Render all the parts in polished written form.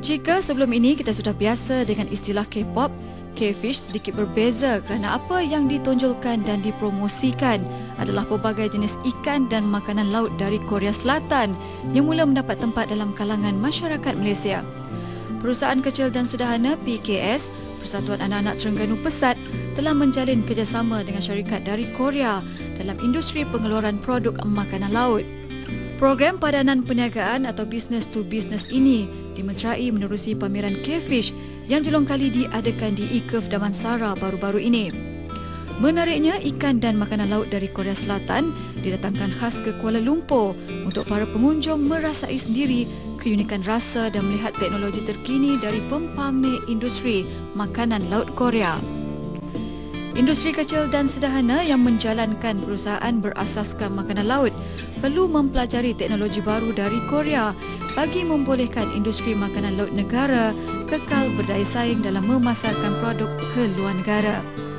Jika sebelum ini kita sudah biasa dengan istilah K-pop, K-Fish sedikit berbeza kerana apa yang ditonjolkan dan dipromosikan adalah pelbagai jenis ikan dan makanan laut dari Korea Selatan yang mula mendapat tempat dalam kalangan masyarakat Malaysia. Perusahaan kecil dan sederhana PKS, Persatuan Anak-Anak Terengganu Pesat, telah menjalin kerjasama dengan syarikat dari Korea dalam industri pengeluaran produk makanan laut. Program padanan perniagaan atau business to business ini dimeterai menerusi pameran K-Fish yang jelong kali diadakan di IKEF Damansara baru-baru ini. Menariknya, ikan dan makanan laut dari Korea Selatan didatangkan khas ke Kuala Lumpur untuk para pengunjung merasai sendiri keunikan rasa dan melihat teknologi terkini dari pempamer industri makanan laut Korea. Industri kecil dan sederhana yang menjalankan perusahaan berasaskan makanan laut perlu mempelajari teknologi baru dari Korea bagi membolehkan industri makanan laut negara kekal berdaya saing dalam memasarkan produk ke luar negara.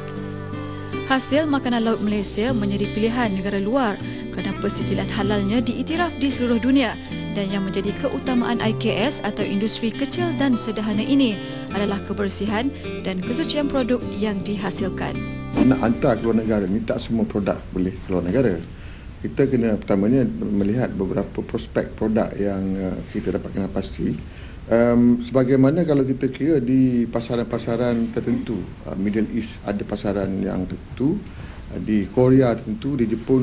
Hasil makanan laut Malaysia menjadi pilihan negara luar kerana persijilan halalnya diiktiraf di seluruh dunia, dan yang menjadi keutamaan IKS atau industri kecil dan sederhana ini adalah kebersihan dan kesucian produk yang dihasilkan. Nak hantar ke luar negara ni tak semua produk boleh ke luar negara. Kita kena pertamanya melihat beberapa prospek produk yang kita dapat kenal pasti. Sebagaimana kalau kita kira di pasaran-pasaran tertentu, Middle East ada pasaran yang tertentu, di Korea tertentu, di Jepun,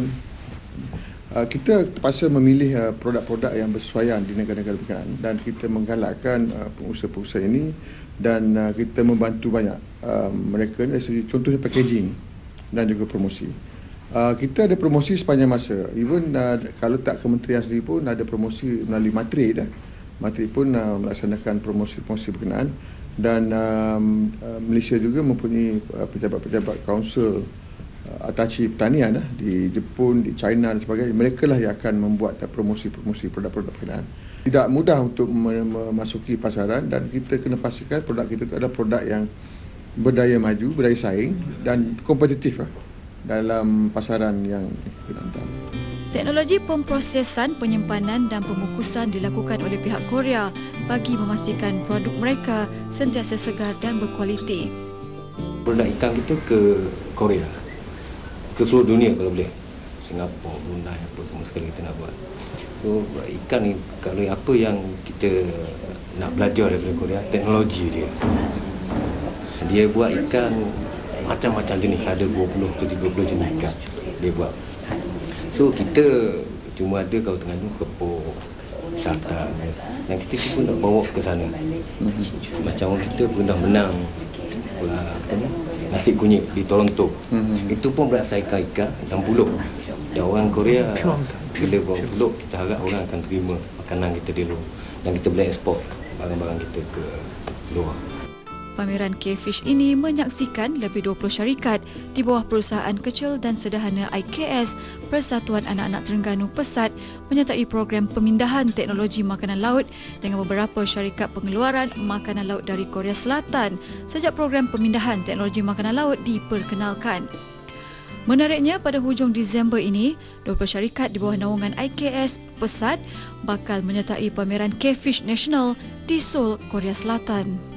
kita terpaksa memilih produk-produk yang bersesuaian di negara-negara berkenaan, dan kita menggalakkan pengusaha-pengusaha ini, dan kita membantu banyak mereka dari segi contohnya packaging dan juga promosi. Kita ada promosi sepanjang masa, even kalau tak kementerian sendiri pun ada promosi melalui Matri dah. Matri pun melaksanakan promosi-promosi berkenaan, dan Malaysia juga mempunyai pejabat-pejabat kaunsil Atachi Pertanian di Jepun, di China dan sebagainya. Mereka lah yang akan membuat promosi-promosi produk-produk berkenaan. Tidak mudah untuk memasuki pasaran, dan kita kena pastikan produk kita itu adalah produk yang berdaya maju, berdaya saing dan kompetitif dalam pasaran yang kita hantar. Teknologi pemprosesan, penyimpanan dan pemukusan dilakukan oleh pihak Korea bagi memastikan produk mereka sentiasa segar dan berkualiti. Produk ikan kita ke Korea, ke seluruh dunia kalau boleh. Singapura, Brunei, apa semua sekali kita nak buat. So, ikan ni kalau apa yang kita nak belajar daripada Korea, teknologi dia. Dia buat ikan macam-macam jenis, ada 20 ke 30 jenis ikan dia buat. So, kita cuma ada kalau tengah tu kepok, sata, dan kita pun nak bawa ke sana. Macam orang kita pun dah menang nasi kunyit di Toronto. Itu pun berdasarkan ikan pulut. Dan orang Korea bila buang pulut, kita harap orang akan terima makanan kita di luar, dan kita boleh ekspor barang-barang kita ke luar. Pameran K-Fish ini menyaksikan lebih 20 syarikat di bawah perusahaan kecil dan sederhana IKS, Persatuan Anak-Anak Terengganu Pesat, menyertai program pemindahan teknologi makanan laut dengan beberapa syarikat pengeluaran makanan laut dari Korea Selatan sejak program pemindahan teknologi makanan laut diperkenalkan. Menariknya, pada hujung Disember ini, 20 syarikat di bawah naungan IKS Pesat bakal menyertai pameran K-Fish National di Seoul, Korea Selatan.